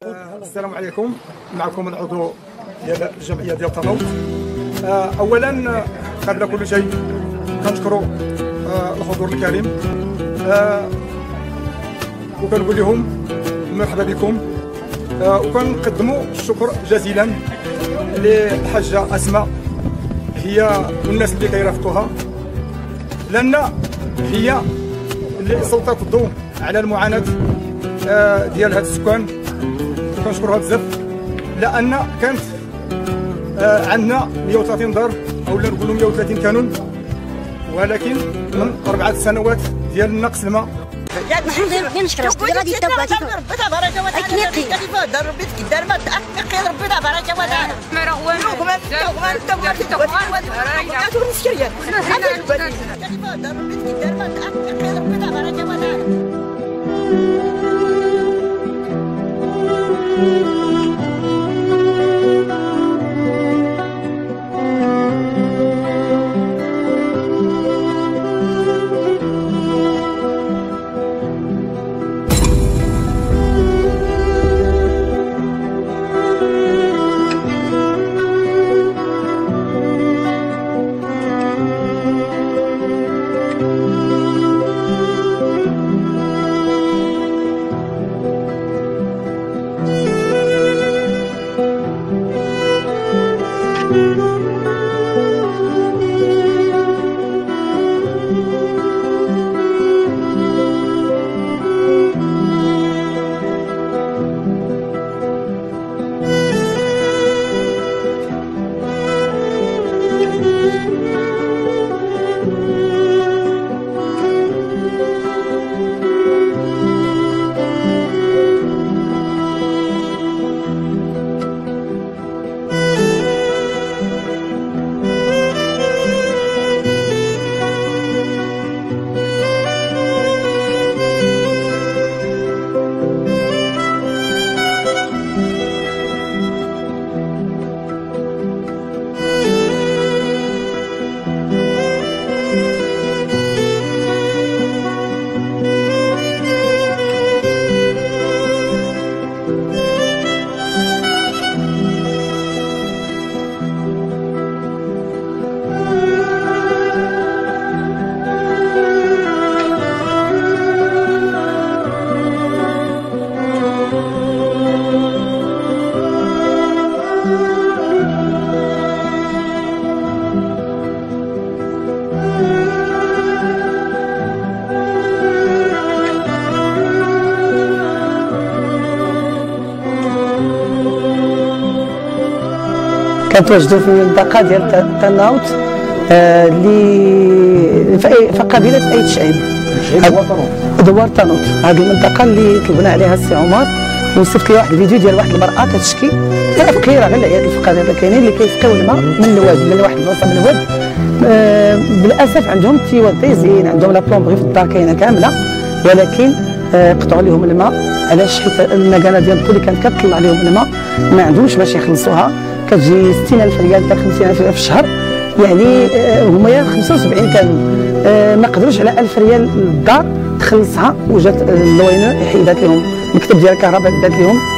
السلام عليكم. معكم العضو ديال الجمعيه ديال تنوط. اولا قبل كل شيء كنشكروا الحضور الكريم وكنقول لهم مرحبا بكم، وكنقدموا الشكر جزيلا للحاجه اسماء هي والناس اللي كيرافقوها، لان هي اللي سلطت الضوء على المعاناه ديال هاد السكان. كنشكرها بزاف لان كانت عندنا 130 دار اولا نقولوا 130 كانون، ولكن من 4 سنوات ديال نقص الماء كنتواجدوا في المنطقه ديال تنوط اللي في قبيله ايت شعيب دوار تنوط. هذه المنطقه اللي طلبنا عليها السي عمر وصيفط لي واحد الفيديو ديال واحد المراه كتشكي فقيره غير العيال الفقراء اللي كاينين اللي كيسقيو الماء من الواد، من واحد البلاصه من الواد. بالاسف عندهم تيوضيزين، عندهم لا بلومبري في الدار كاينه كامله، ولكن قطعوا لهم الماء. علاش؟ حيت المكانه ديال الطول اللي كانت كتطلع لهم الماء ما عندهمش باش يخلصوها، كتجي 60,000 ريال حتى 50,000 ريال في الشهر. يعني هما 75 كانوا ما قدروش على 1000 ريال للدار تخلصها، وجات اللوينه حيدات لهم المكتب ديال الكهرباء دات لهم